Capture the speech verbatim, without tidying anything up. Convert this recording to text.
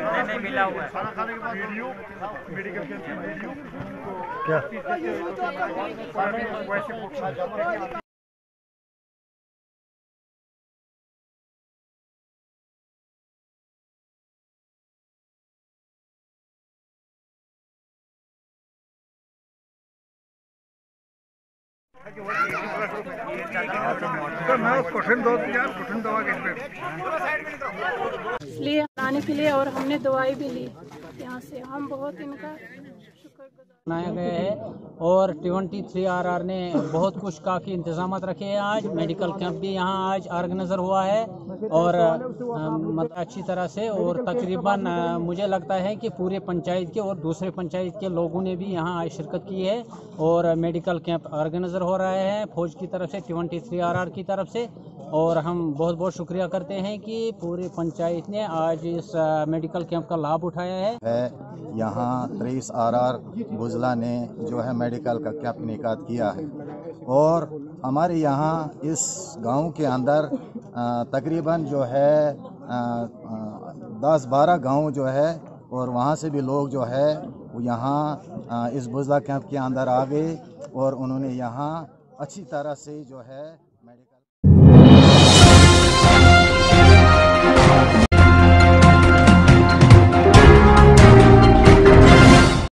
नहीं मिला हुआ है। खाना खाने के बाद वीडियो मेडिकल कैंप की वीडियो क्या वैसे इसलिए आने के लिए और हमने दवाई भी ली यहाँ से। हम बहुत इनका शुक्रगुजार बनाया गया है और तेईस आर आर ने बहुत कुछ काफ़ी इंतजाम रखे हैं। आज मेडिकल कैंप भी यहाँ आज ऑर्गेनाइजर हुआ है और मतलब अच्छी तरह से, और तकरीबन मुझे लगता है कि पूरे पंचायत के और दूसरे पंचायत के लोगों ने भी यहाँ आज शिरकत की है और मेडिकल कैंप ऑर्गेनाइजर हो रहा है फौज की तरफ से, तेईस आर आर की तरफ से। और हम बहुत बहुत शुक्रिया करते हैं कि पूरे पंचायत ने आज इस मेडिकल कैंप का लाभ उठाया है, है यहाँ तेईस आर आर बुजला ने जो है मेडिकल का कैंप इनेकाद किया है और हमारे यहाँ इस गांव के अंदर तकरीबन जो है दस बारह गांव जो है और वहाँ से भी लोग जो है वो यहाँ इस बुजला कैंप के अंदर आ गए और उन्होंने यहाँ अच्छी तरह से जो है